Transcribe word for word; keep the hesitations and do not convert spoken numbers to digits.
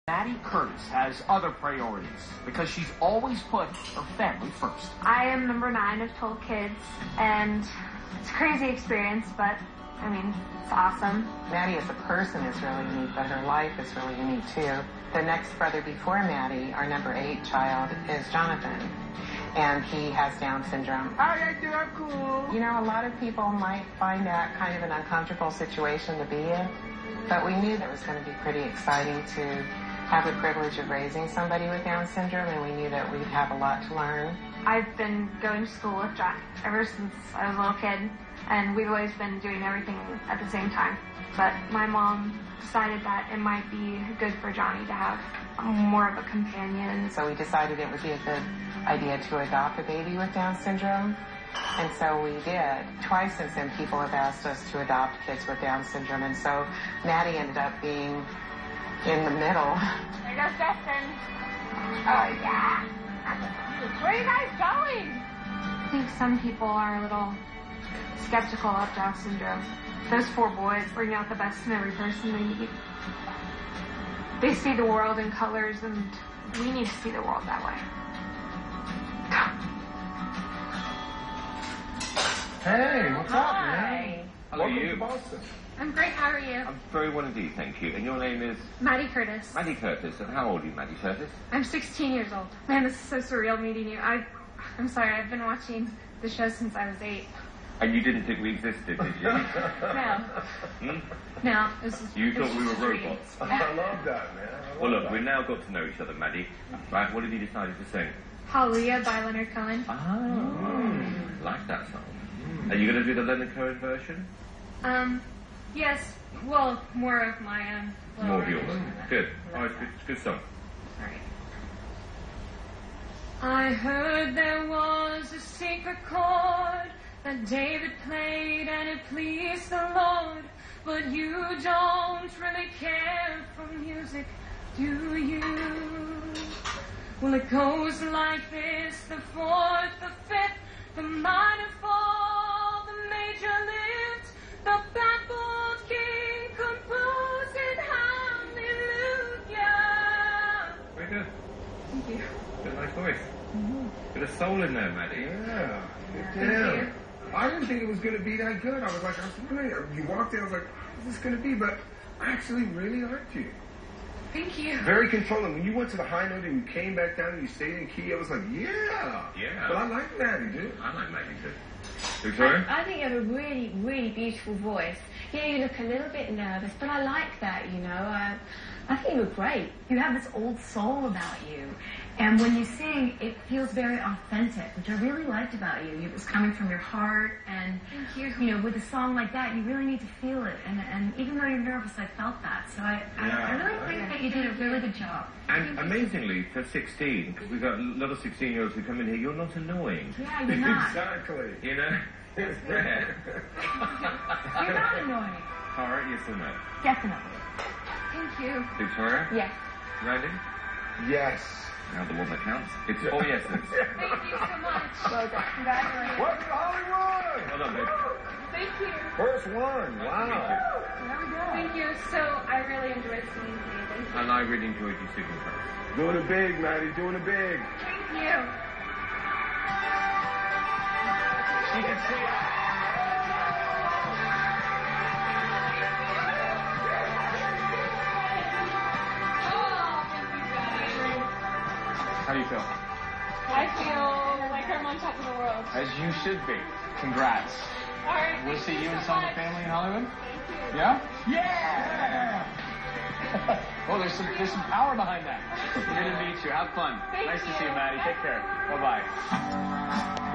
Maddie Curtis has other priorities because she's always put her family first. I am number nine of twelve kids, and it's a crazy experience, but I mean, it's awesome. Maddie as a person is really unique, but her life is really unique too. The next brother before Maddie, our number eight child, is Jonathan, and he has Down syndrome. Hi, you're cool. You know, a lot of people might find that kind of an uncomfortable situation to be in, but we knew that it was going to be pretty exciting to have the privilege of raising somebody with Down syndrome, and we knew that we'd have a lot to learn. I've been going to school with Jack ever since I was a little kid, and we've always been doing everything at the same time. But my mom decided that it might be good for Johnny to have more of a companion. So we decided it would be a good idea to adopt a baby with Down syndrome, and so we did. Twice since then, people have asked us to adopt kids with Down syndrome, and so Maddie ended up being in the middle. There goes Justin. Oh, yeah. Where are you guys going? I think some people are a little skeptical of Down syndrome. Those four boys bring out the best in every person they meet. They see the world in colors, and we need to see the world that way. Hey, what's Hi. up, man? How Welcome are you? to Boston. I'm great, how are you? I'm very well indeed, thank you. And your name is? Maddie Curtis. Maddie Curtis. And how old are you, Maddie Curtis? I'm sixteen years old. Man, this is so surreal meeting you. I, I'm sorry, I've been watching the show since I was eight. And you didn't think we existed, did you? No. Hmm? No, this is... You this thought we is were a dream. robots. I love that, man. I love Well, look, that. we've now got to know each other, Maddie. Right, what have you decided to sing? Hallelujah by Leonard Cohen. Ah, mm. like that song. Mm. Are you going to do the Leonard Cohen version? Um, yes, well, more of my own. More of yours. Good. Oh, it's good, it's a good song. Alright. I heard there was a secret chord that David played and it pleased the Lord, but you don't really care for music, do you? Well, it goes like this: the fourth, the fifth, the minor fall, the major lift, the baffled king composing hallelujah. Very good. Thank you. Good, nice voice. Mm-hmm. Bit of soul in there, Maddie. Yeah. Thank Damn. you. I didn't think it was going to be that good. I was like, I was really, you walked in, I was like, what's this going to be? But I actually really liked you. Thank you. Very controlling. When you went to the high note and you came back down and you stayed in key, I was like, yeah. Yeah. But I like Maddie, dude. I like Maddie too. Victoria? I, I think you have a really, really beautiful voice. Yeah, you look a little bit nervous, but I like that, you know. I, I think you look great. You have this old soul about you. And when you sing, it feels very authentic, which I really liked about you. It was coming from your heart, and, Thank you. you know, with a song like that, you really need to feel it. And, and even though you're nervous, I felt that. So I, I, I really think that you did a really good job. And amazingly, for sixteen, because we've got a lot of sixteen-year-olds who come in here, you're not annoying. Yeah, you're not. Exactly. You know? It's rare. You're not annoying. Tara, yes or no? Definitely. Thank you. Victoria? Yes. Ready? Yes. Now the one that counts. It's four yeses. Thank you so much. Well done. Congratulations. Welcome to Hollywood. Well done, babe. Thank you. First one. Wow. Thank you. So I really enjoyed singing today. Thank you. And I really enjoyed you singing for us. Doing it big, Maddie. Doing it big. Thank you. She can see it. How do you feel? I feel like I'm on top of the world. As you should be. Congrats. All right. We'll see you and so some of the much. family in Hollywood? Thank you. Yeah? Yeah! Well, there's some there's some power behind that. Good to meet you. Have fun. Thank nice to you. see you, Maddie. Take care. Bye-bye.